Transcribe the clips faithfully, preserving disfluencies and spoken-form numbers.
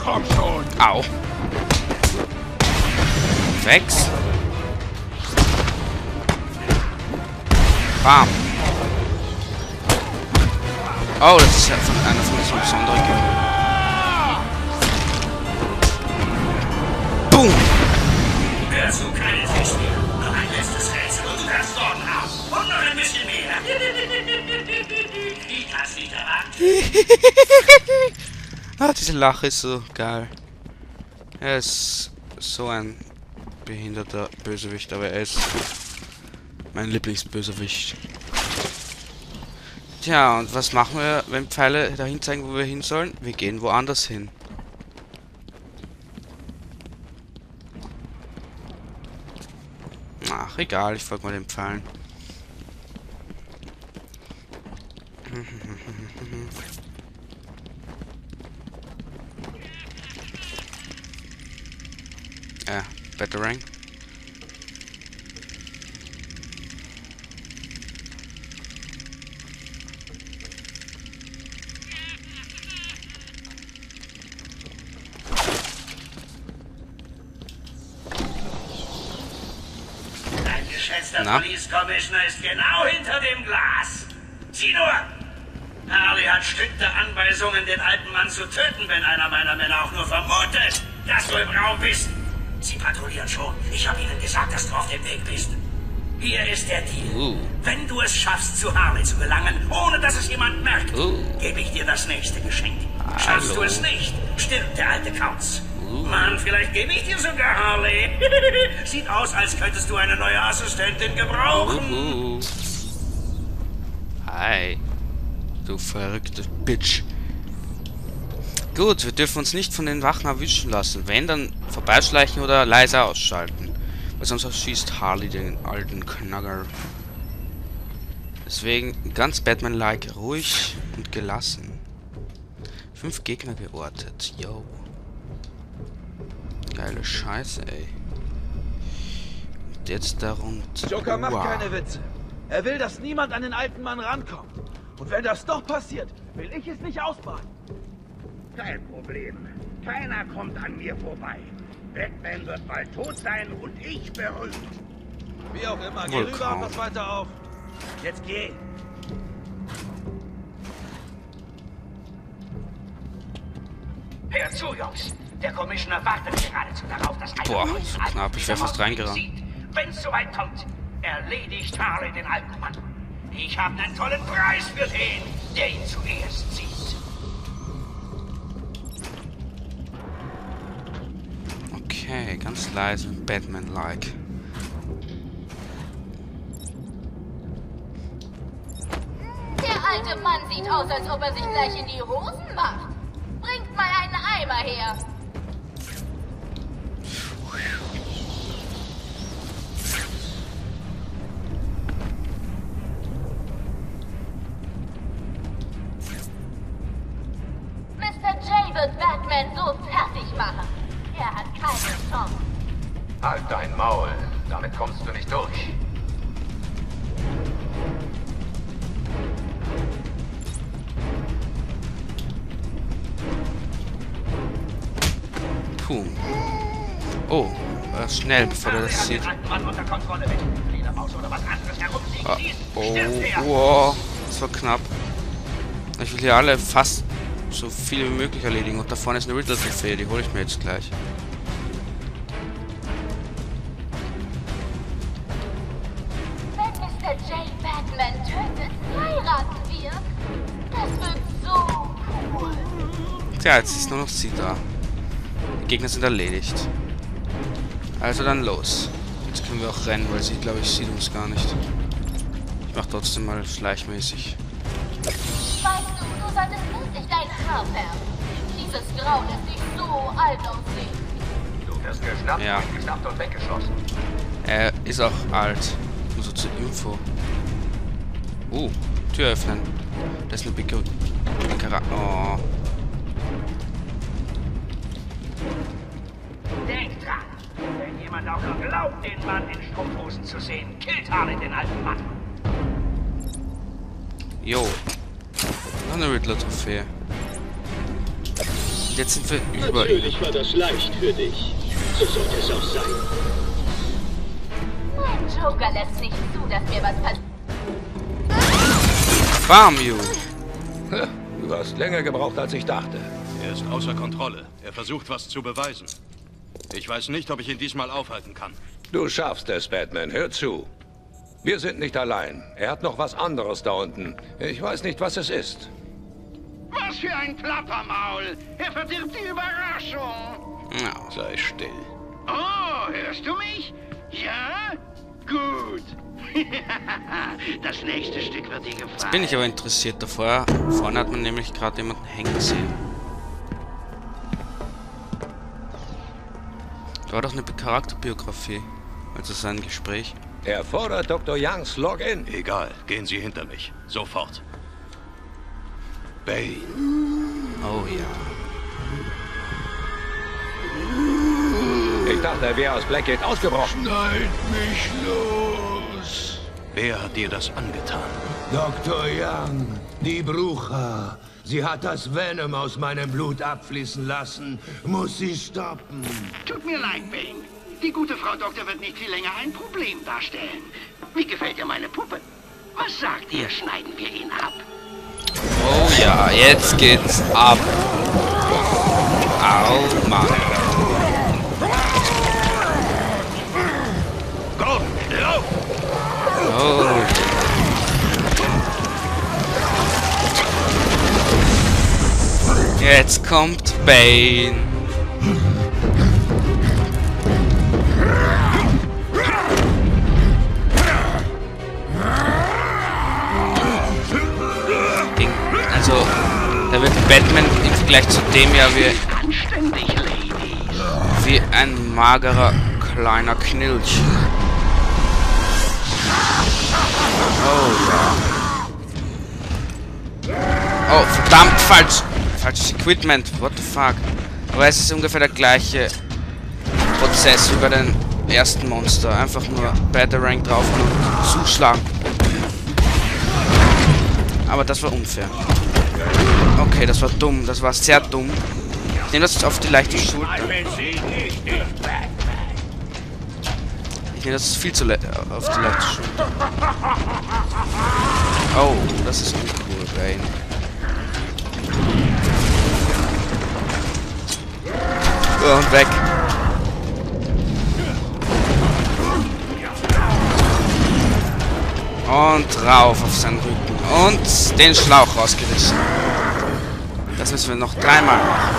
komm schon! Au! Rex! Bam! Oh, das ist ja von einer von diesen besonderen Gegnern. Boom! Hörst du keine Tisch mehr? Noch ein letztes Rätsel und du kannst Norden haben. Und noch ein bisschen mehr. Ich kann's nicht erwarten. Ah, diese Lache ist so geil. Er ist so ein behinderter Bösewicht, aber er ist mein Lieblingsbösewicht. Tja, und was machen wir, wenn Pfeile dahin zeigen, wo wir hin sollen? Wir gehen woanders hin. Ach, egal, ich folge mal den Pfeilen. Ja, Batarang. Dein geschätzter Na? Police Commissioner ist genau hinter dem Glas. Sieh nur! Harley hat strikte Anweisungen, den alten Mann zu töten, wenn einer meiner Männer auch nur vermutet, dass du im Raum bist. Sie patrouillieren schon. Ich habe ihnen gesagt, dass du auf dem Weg bist. Hier ist der Deal. Uh. Wenn du es schaffst, zu Harley zu gelangen, ohne dass es jemand merkt, Uh. gebe ich dir das nächste Geschenk. Hallo. Schaffst du es nicht, stirbt der alte Kauz. Uh. Mann, vielleicht gebe ich dir sogar Harley. Sieht aus, als könntest du eine neue Assistentin gebrauchen. Uh, uh. Hi. Du verrückte Bitch. Gut, wir dürfen uns nicht von den Wachen erwischen lassen. Wenn, dann vorbeischleichen oder leise ausschalten. Weil sonst schießt Harley den alten Knagger. Deswegen ganz Batman-like, ruhig und gelassen. Fünf Gegner geortet. Yo. Geile Scheiße, ey. Und jetzt darunter. Joker macht Wow. keine Witze. Er will, dass niemand an den alten Mann rankommt. Und wenn das doch passiert, will ich es nicht ausbaden. Kein Problem. Keiner kommt an mir vorbei. Batman wird bald tot sein und ich berühmt. Wie auch immer, geh Wohl rüber kaum. und pass weiter auf. Jetzt geh. Hör zu, Jungs. Der Commissioner wartet geradezu darauf, dass einer Boah, von uns so allen knapp. Ich wär fast Mord reingerannt. sieht. Wenn's soweit kommt, erledigt Harley den alten Mann. Ich habe einen tollen Preis für den, der ihn zuerst sieht. Okay, ganz leise, Batman-like. Der alte Mann sieht aus, als ob er sich gleich in die Hosen macht. Bringt mal einen Eimer her. Mister J wird Batman so fertig machen. Er hat keine Chance. Halt dein Maul, damit kommst du nicht durch. Puh. Oh, äh, schnell, bevor er das sieht. Mann unter Kontrolle mit Fledermaus oder was anderes herumfliegen Ah, siehst. oh, Stirbt er. wow, das war knapp. Ich will hier alle fast so viele wie möglich erledigen. Und da vorne ist eine Riddler-Trophäe, die hole ich mir jetzt gleich. Wenn Mister J Batman tötet, heiraten wir. Das wird so cool. Tja, jetzt ist nur noch sie da. Die Gegner sind erledigt. Also dann los. Jetzt können wir auch rennen, weil sie, glaube ich, sieht uns gar nicht. Ich mach trotzdem mal schleichmäßig. Weißt du, du solltest wirklich dein Haar färben. Dieses Grau lässt dich so alt aussehen. Du wirst geschnappt, Ja. geschnappt und weggeschossen. Er ist auch alt. Nur so zur Info. Uh, Tür öffnen. Das ist eine Bicke. Bickera. Oh. Denk dran. Wenn jemand auch nur glaubt, den Mann in Strumpfhosen zu sehen, killt Harley den alten Mann. Jo. Noch eine Riddler-Trophäe. Jetzt sind wir über. Natürlich war das leicht für dich. So sollte es auch sein. Mein Joker lässt nicht zu, dass mir was passiert. Bam, you. Du hast länger gebraucht, als ich dachte. Er ist außer Kontrolle. Er versucht, was zu beweisen. Ich weiß nicht, ob ich ihn diesmal aufhalten kann. Du schaffst es, Batman. Hör zu. Wir sind nicht allein. Er hat noch was anderes da unten. Ich weiß nicht, was es ist. Was für ein Plappermaul! Er verdirbt die Überraschung! Ja. Sei still. Oh, hörst du mich? Ja? Gut. Das nächste Stück wird dir gefallen. Bin ich aber interessiert davor. Vorne hat man nämlich gerade jemanden hängen gesehen. Da war doch eine Charakterbiografie. Also sein Gespräch. Er fordert Doktor Youngs Login. Egal, gehen Sie hinter mich. Sofort. Bane. Oh ja. Ich dachte, er wäre aus Blackgate ausgebrochen. Schneid mich los. Wer hat dir das angetan? Doktor Young, die Brucher. Sie hat das Venom aus meinem Blut abfließen lassen. Muss sie stoppen. Tut mir leid, Bane. Die gute Frau Doktor wird nicht viel länger ein Problem darstellen. Wie gefällt dir meine Puppe? Was sagt ihr? Schneiden wir ihn ab? Oh ja, jetzt geht's ab. Au, Mann. Gordon, steh auf! Oh. Jetzt kommt Bane. Also, da wird Batman im Vergleich zu dem ja wie, wie ein magerer kleiner Knilch. Oh ja. Oh, verdammt, falsch. Falsches Equipment. What the fuck. Aber es ist ungefähr der gleiche Prozess wie bei den ersten Monster. Einfach nur Batarang drauf und zuschlagen. Aber das war unfair. Okay, das war dumm. Das war sehr dumm. Ich nehme das jetzt auf die leichte Schulter. Ich nehme das viel zu le auf die leichte Schulter. Oh, das ist uncool, Bane. Oh, und weg. Und drauf auf seinen Rücken. Und den Schlauch rausgerissen. Das müssen wir noch dreimal machen.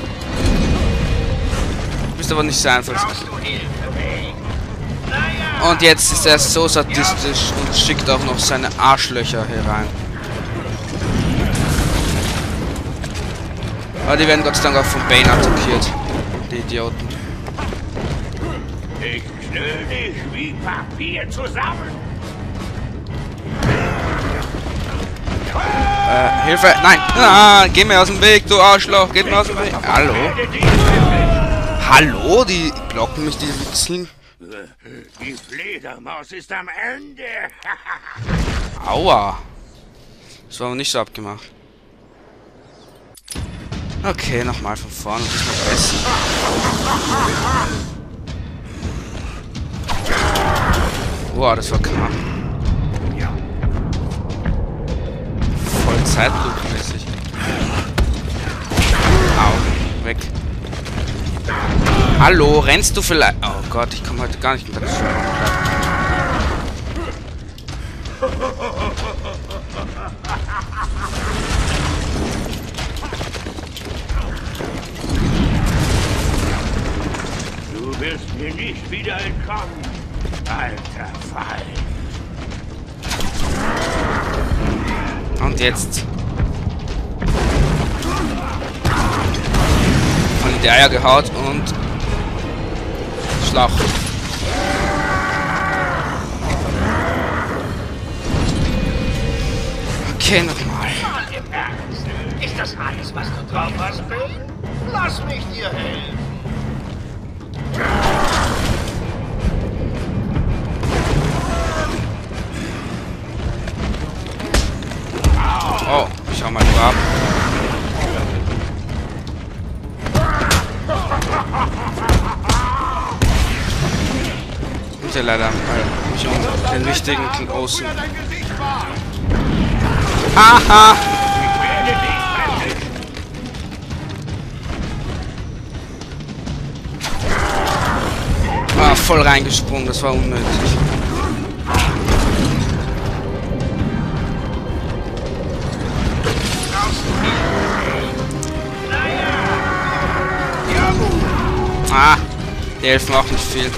Du bist aber nicht so einfach. Und jetzt ist er so sadistisch und schickt auch noch seine Arschlöcher herein. Aber die werden Gott sei Dank auch von Bane attackiert. Die Idioten. Ich knüll dich wie Papier zusammen. Äh, Hilfe! Nein! Ah, geh mir aus dem Weg, du Arschloch! Geht mir aus dem Weg! Hallo? Hallo? Die blocken mich, die Wichseln. Die Fledermaus ist am Ende. Aua! Das war aber nicht so abgemacht. Okay, nochmal von vorne und diesmal besser. Wow, das war knapp. Voll zeitlupenmäßig. Au, weg. Hallo, rennst du vielleicht? Oh Gott, ich komme heute gar nicht mit dazu. Du wirst mir nicht wieder entkommen, alter Fall. Und jetzt. Von in die Eier gehaut und Schlauch. Okay, nochmal. Mal im Ernst. Ist das alles, was du drauf hast, Bane? Lass mich dir helfen. Oh, schau mal ab. Muss ja leider äh, mich um den wichtigen großen. Haha! Ah, voll reingesprungen, das war unnötig. Ah, die helfen auch nicht viel.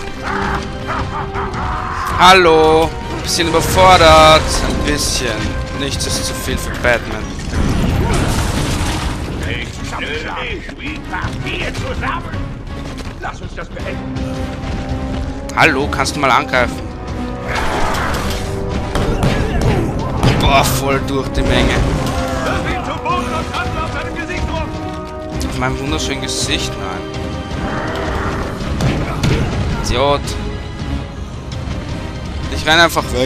Hallo, bisschen überfordert, ein bisschen. Nichts ist zu viel für Batman. Lass uns das beenden. Hallo, kannst du mal angreifen? Boah, voll durch die Menge. Auf meinem wunderschönen Gesicht, nein. Idiot. Ich renne einfach weg.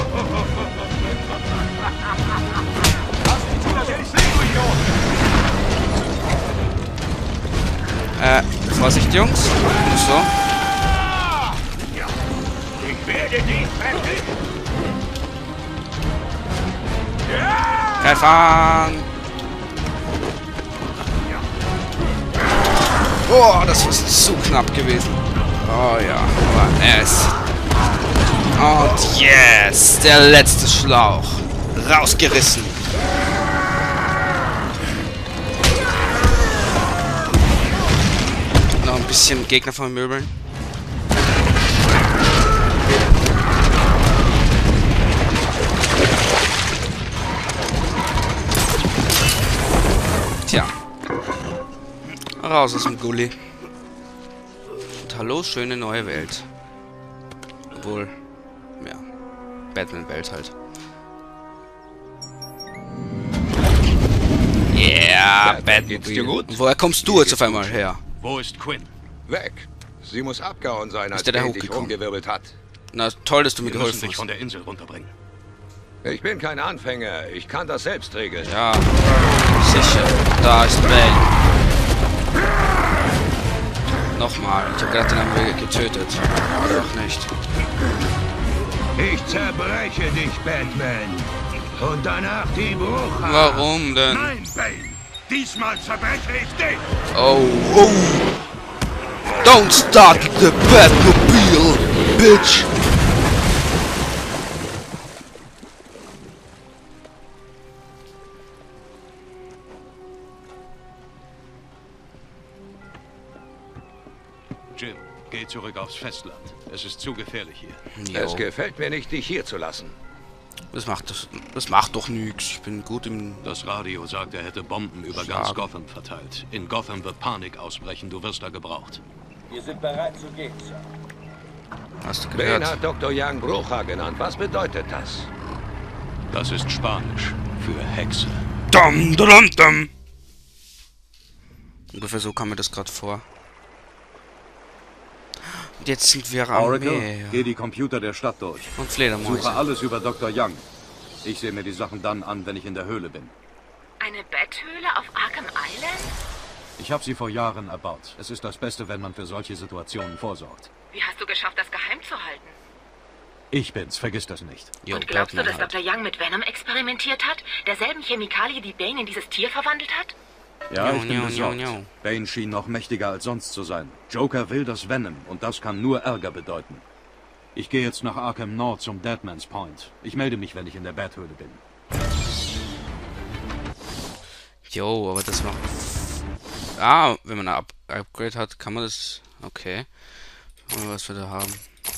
Äh, Vorsicht, Jungs. So. Ich werde dich fertig. Greif an! Oh, das war zu knapp gewesen. Oh ja, aber es. Und yes! Der letzte Schlauch. Rausgerissen. Noch ein bisschen Gegner von Möbeln. Tja. Raus aus dem Gully. Und hallo, schöne neue Welt. Obwohl, ja, Batman-Welt halt. Yeah, Batman. Geht's dir gut? Woher kommst du jetzt auf einmal her? Wo ist Quinn? Weg. Sie muss abgehauen sein, als der da Bane dich hochgekommen? rumgewirbelt hat. Na, toll, dass du mir Wir müssen geholfen dich hast. von der Insel runterbringen. Ich bin kein Anfänger. Ich kann das selbst regeln. Ja, sicher. Da ist Bane. Nochmal. Ich hab gerade den haben wir getötet. Aber doch nicht. Ich zerbreche dich, Batman. Und danach die Brucher. Warum denn? Nein, Bane. Diesmal zerbreche ich dich. Oh, oh. Don't start the Batmobile, bitch. Jim, geh zurück aufs Festland. Es ist zu gefährlich hier. Es gefällt mir nicht, dich hier zu lassen. Das macht das, das macht doch nichts. Ich bin gut im. Das Radio sagt, er hätte Bomben über Schlagen. ganz Gotham verteilt. In Gotham wird Panik ausbrechen. Du wirst da gebraucht. Wir sind bereit zu gehen, Sir. Hast du Bane gehört? hat Doktor Young Brucha genannt. Was bedeutet das? Das ist Spanisch für Hexe. Dum, dum, dum. Ungefähr so kam mir das gerade vor. Und jetzt sind wir am Oracle, Meer. geh die Computer der Stadt durch. Und Fledermäuse. Suche alles über Doktor Young. Ich sehe mir die Sachen dann an, wenn ich in der Höhle bin. Eine Betthöhle auf Arkham Island? Ich habe sie vor Jahren erbaut. Es ist das Beste, wenn man für solche Situationen vorsorgt. Wie hast du geschafft, das geheim zu halten? Ich bin's, vergiss das nicht. Jo, Und glaubst du, Batman dass halt. Doktor Young mit Venom experimentiert hat? Derselben Chemikalie, die Bane in dieses Tier verwandelt hat? Ja, Jo, ich bin jo, besorgt. jo, jo. Bane schien noch mächtiger als sonst zu sein. Joker will das Venom und das kann nur Ärger bedeuten. Ich gehe jetzt nach Arkham Nord zum Deadman's Point. Ich melde mich, wenn ich in der Betthöhle bin. Jo, aber das macht. Ah, wenn man ein Up Upgrade hat, kann man das. Okay. Schauen wir, was wir da haben.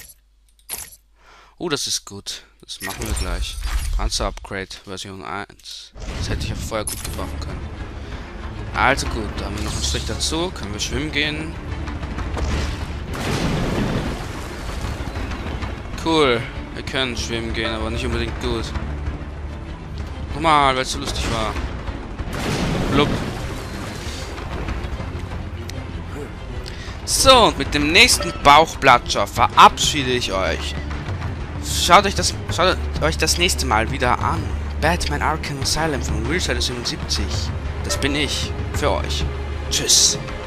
Oh, das ist gut. Das machen wir gleich. Panzer-Upgrade, Version eins. Das hätte ich auch vorher gut gebrauchen können. Also gut, da haben wir noch einen Strich dazu. Können wir schwimmen gehen. Cool. Wir können schwimmen gehen, aber nicht unbedingt gut. Normal, weil es so lustig war. Blub. So, und mit dem nächsten Bauchplatscher verabschiede ich euch. Schaut euch das, schaut euch das nächste Mal wieder an. Batman Arkham Asylum von Realsider siebenundsiebzig. Das bin ich. Für euch. Tschüss.